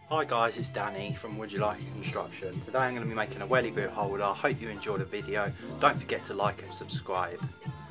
Hi guys, it's Danny from Would You Like It Construction. Today I'm going to be making a welly boot holder. I hope you enjoy the video. Don't forget to like and subscribe.